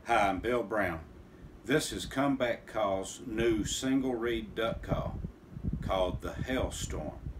Hi, I'm Bill Brown. This is Comeback Call's new single reed duck call called the Hailstorm.